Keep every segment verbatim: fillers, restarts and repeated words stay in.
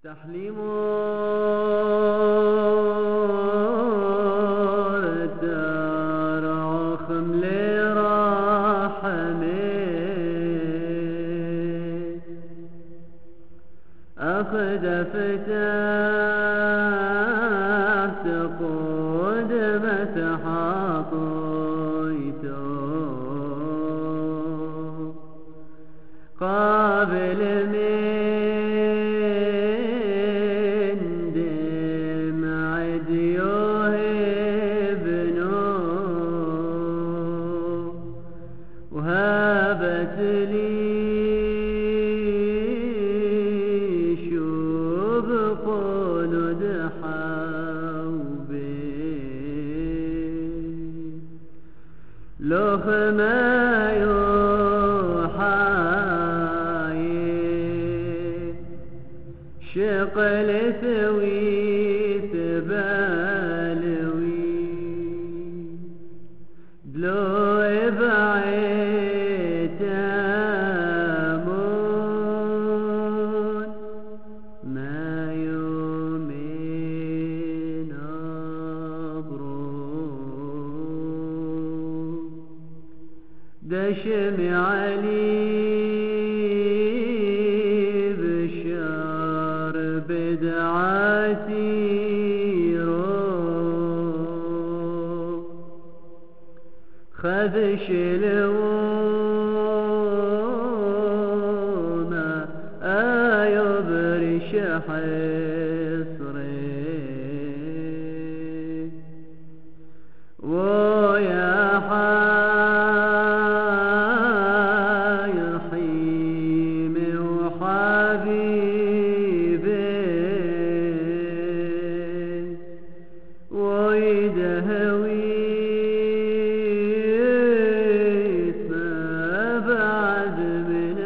تحليم تراخم لرحمي أخذ فتاة تقود متحاطيته قابل من دمع ديوه ابنه وهابت لي شوب قلود حوبي لخ ما شقل ثويت بالوي دلو بعيت امون ما يومين ابرو دشم علي بدعاتي رو خذش الوما ايبرش حصري ويا حايحيم وحبيبي ويدهويت ما بعد من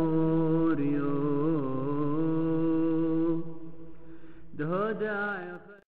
موريو ده داعي